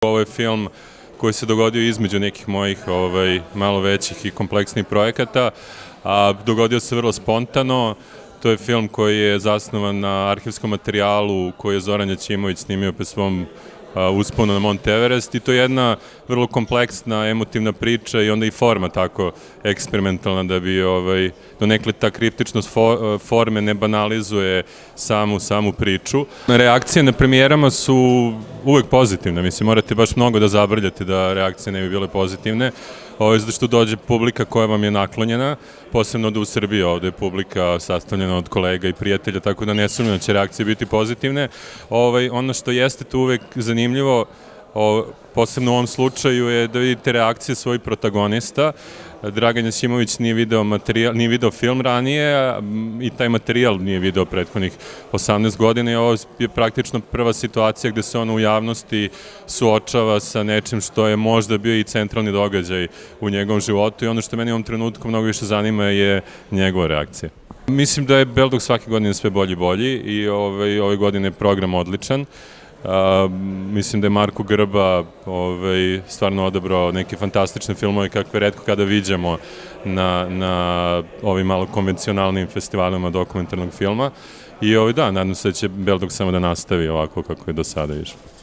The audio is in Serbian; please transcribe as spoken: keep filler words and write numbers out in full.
Ovo je film koji se dogodio između nekih mojih ovaj, malo većih i kompleksnih projekata, a dogodio se vrlo spontano. To je film koji je zasnovan na arhivskom materijalu koji je Zoran Jaćimović snimio pe svom usponu na Mont Everest i to je jedna vrlo kompleksna, emotivna priča i onda i forma tako eksperimentalna da bi ovaj, donekle ta kriptičnost forme ne banalizuje samu, samu priču. Reakcije na premijerama su uvek pozitivne, mislim, morate baš mnogo da zabrljate da reakcije ne bi bile pozitivne, ovo je zato što dođe publika koja vam je naklonjena, posebno da u Srbiji ovde je publika sastavljena od kolega i prijatelja, tako da ne sumnjam da će reakcije biti pozitivne. Ovaj, ono što jeste tu uvek zanimljivo, o, posebno u ovom slučaju, je da vidite reakcije svojih protagonista. Dragan Jaćimović nije video, materijal, nije video film ranije i taj materijal nije video prethodnih osamnaest godina i ovo je praktično prva situacija gde se on u javnosti suočava sa nečim što je možda bio i centralni događaj u njegovom životu i ono što meni u ovom trenutku mnogo više zanima je njegova reakcija. Mislim da je Beldog svake godine sve bolji i bolji i ove, ove godine je program odličan. Uh, mislim da je Marko Grba ovaj, stvarno odabrao neke fantastične filmove kakve retko kada viđamo na, na ovim malo konvencionalnim festivalima dokumentarnog filma i ovaj, da, nadam se da će Beldog samo da nastavi ovako kako je do sada išlo.